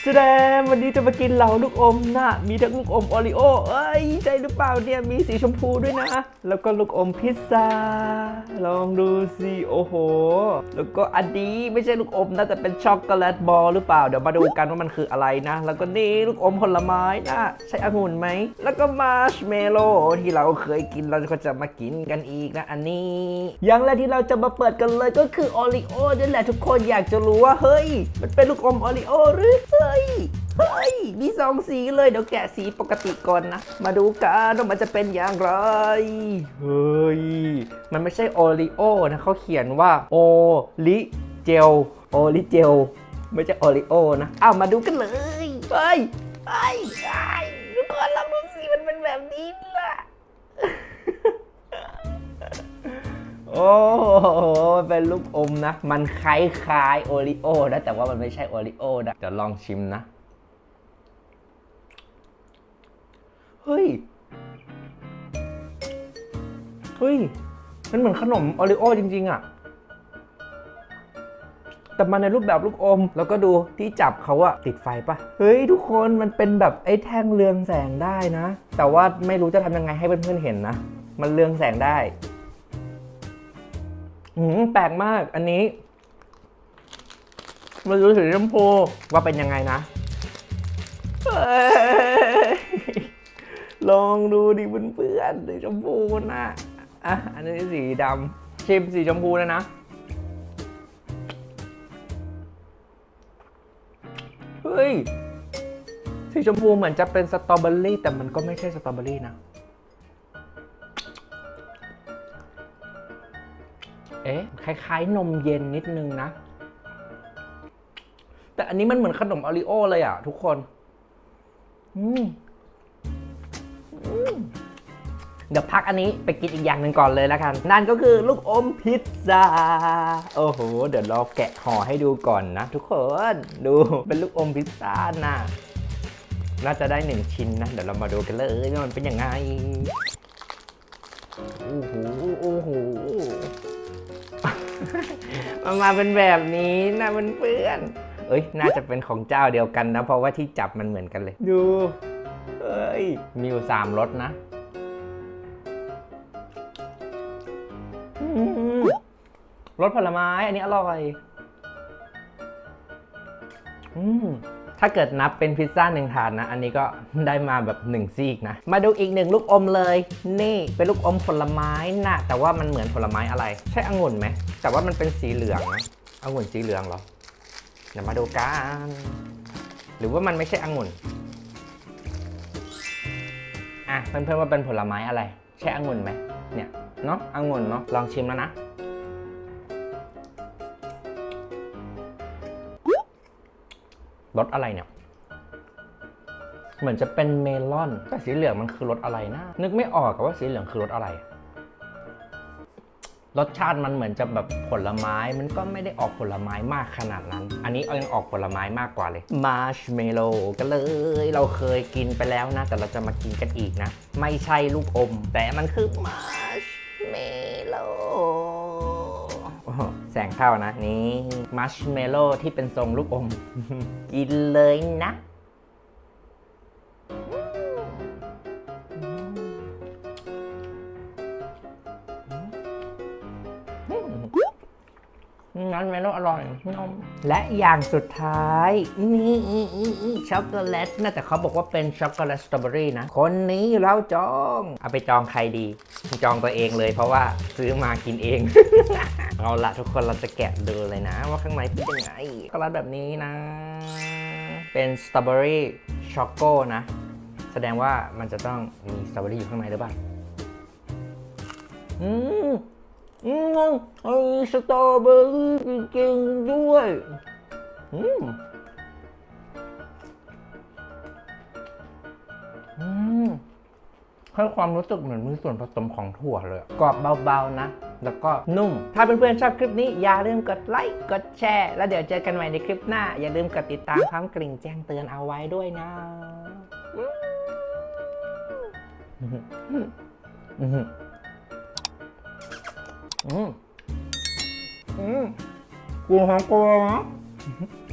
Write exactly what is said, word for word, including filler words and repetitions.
แสดงวันนี้จะมากินเหล่าลูกอมนะมีทั้งลูกอมโอริโอเอ้ยใช่หรือเปล่าเนี่ยมีสีชมพูด้วยนะแล้วก็ลูกอมพิซซ่าลองดูสิโอ้โหแล้วก็อันนี้ไม่ใช่ลูกอมนะแต่เป็นช็อกโกแลตบอลหรือเปล่าเดี๋ยวมาดูกันว่ามันคืออะไรนะแล้วก็นี่ลูกอมผลไม้นะใช่องุ่นไหมแล้วก็มาร์ชเมลโล่ที่เราเคยกินเราก็จะมากินกันอีกนะอันนี้อย่างแรกที่เราจะมาเปิดกันเลยก็คือโอริโอนี่แหละทุกคนอยากจะรู้ว่าเฮ้ยมันเป็นลูกอมโอริโอหรือเฮ้ยเฮ้ยมีสองสีเลยเดี๋ยวแกะสีปกติก่อนนะมาดูกันว่ามันจะเป็นอย่างไรเฮ้ยมันไม่ใช่โอริโอนะเขาเขียนว่าโอริเจลโอริเจลไม่ใช่โอริโอนะอ้าวมาดูกันเลยเฮ้ยเฮ้ยทุกคนลองดูสิมันเป็นแบบนี้ล่ะโอ้โหเป็นลูกอมนะมันคล้ายๆโอริโอนะแต่ว่ามันไม่ใช่โอริโอนะเดี๋ยวลองชิมนะเฮ้ยเฮ้ยมันเหมือนขนมโอริโอจริงๆอะแต่มาในรูปแบบลูกอมแล้วก็ดูที่จับเขาอะติดไฟปะเฮ้ยทุกคนมันเป็นแบบไอ้แท่งเรืองแสงได้นะแต่ว่าไม่รู้จะทำยังไงให้เพื่อนๆเห็นนะมันเรืองแสงได้หืมแปลกมากอันนี้มาดูสีชมพูว่าเป็นยังไงนะลองดูดิเพื่อนๆสีชมพูนะอ่ะอันนี้สีดำชิมสีชมพูเลยนะเฮ้ยสีชมพูเหมือนจะเป็นสตรอเบอรี่แต่มันก็ไม่ใช่สตรอเบอรี่นะเอ๊ะคล้ายๆนมเย็นนิดนึงนะแต่อันนี้มันเหมือนขนมโอริโอเลยอ่ะทุกคนอืมเดี๋ยวพักอันนี้ไปกินอีกอย่างหนึ่งก่อนเลยแล้วกันนั่นก็คือลูกอมพิซซ่าโอ้โหเดี๋ยวเราแกะห่อให้ดูก่อนนะทุกคนดูเป็นลูกอมพิซซ่านะน่าจะได้หนึ่งชิ้นนะเดี๋ยวเรามาดูกันเลยว่ามันเป็นยังไงโอ้โหโอ้โหมันมาเป็นแบบนี้นะเพื่อนๆเอ้ยน่าจะเป็นของเจ้าเดียวกันนะเพราะว่าที่จับมันเหมือนกันเลยดูเอ้ยมีอยู่สามรสนะรสผลไม้อันนี้อร่อยอืมถ้าเกิดนับเป็นพิซซ่าหนึ่งถาดนะอันนี้ก็ได้มาแบบหนึ่งซีกนะมาดูอีกหนึ่งลูกอมเลยนี่เป็นลูกอมผลไม้นะแต่ว่ามันเหมือนผลไม้อะไรใช่องุ่นไหมแต่ว่ามันเป็นสีเหลืองนะองุ่นสีเหลืองเหรอเดี๋ยวมาดูกันหรือว่ามันไม่ใช่องุ่นอ่ะเพื่อนๆว่าเป็นผลไม้อะไรใช่องุ่นไหมเนี่ยเนาะองุ่นเนาะลองชิมแล้วนะรสอะไรเนี่ยเหมือนจะเป็นเมลอนแต่สีเหลืองมันคือรสอะไรนะนึกไม่ออกว่าสีเหลืองคือรสอะไรรสชาติมันเหมือนจะแบบผลไม้มันก็ไม่ได้ออกผลไม้มากขนาดนั้นอันนี้เอายังออกผลไม้มากกว่าเลยมาร์ชเมลโล่กันเลยเราเคยกินไปแล้วนะแต่เราจะมากินกันอีกนะไม่ใช่ลูกอมแต่มันคือมาร์ชเมลโล่แสงเข้านะนี่มัชเมลโล่ที่เป็นทรงลูกอม กินเลยนะมัชเมลโล่อร่อยนมและอย่างสุดท้ายนี่ช็อกโกแลตนะแต่เขาบอกว่าเป็นช็อกโกแลตสตรอเบอรี่นะคนนี้เราจองเอาไปจองใครดีจองตัวเองเลยเพราะว่าซื้อมากินเอง เอาละทุกคนเราจะแกะดูเลยนะว่าข้างในเป็นยังไงช็อกโกแลตแบบนี้นะเป็นสตรอเบอรี่ช็อกโกนะแสดงว่ามันจะต้องมีสตรอเบอรี่อยู่ข้างในหรือเปล่าอืมอืมไอสตรอเบอรี่จริงๆด้วยอืมอืมให้ความรู้สึกเหมือนมีส่วนผสมของถั่วเลยกรอบเบาๆนะแล้วก็นุ่มถ้าเพื่อนๆชอบคลิปนี้อย่าลืมกดไลค์กดแชร์แล้วเดี๋ยวเจอกันใหม่ในคลิปหน้าอย่าลืมกดติดตามพร้อมกริ่งแจ้งเตือนเอาไว้ด้วยนะอืมอืมอืมกลัวของกลัวนะ